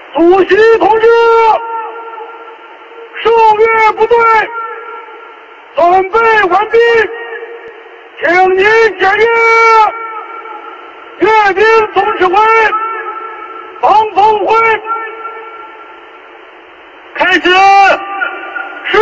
主席同志，受阅部队准备完毕，请您检阅。阅兵总指挥方峰辉，开始。是。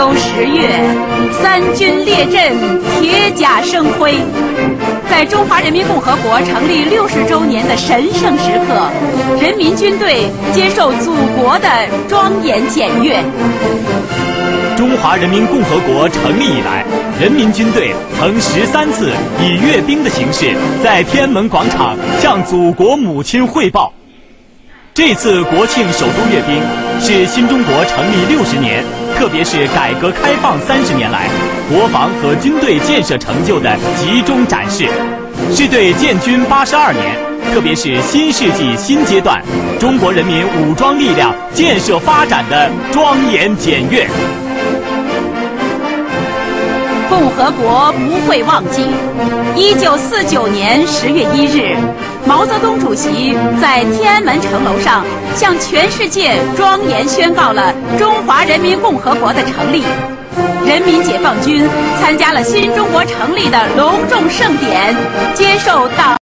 秋10月，三军列阵，铁甲生辉。在中华人民共和国成立60周年的神圣时刻，人民军队接受祖国的庄严检阅。 中华人民共和国成立以来，人民军队曾13次以阅兵的形式在天安门广场向祖国母亲汇报。这次国庆首都阅兵是新中国成立60年，特别是改革开放30年来国防和军队建设成就的集中展示，是对建军82年，特别是新世纪新阶段中国人民武装力量建设发展的庄严检阅。 共和国不会忘记，1949年10月1日，毛泽东主席在天安门城楼上向全世界庄严宣告了中华人民共和国的成立。人民解放军参加了新中国成立的隆重盛典，接受党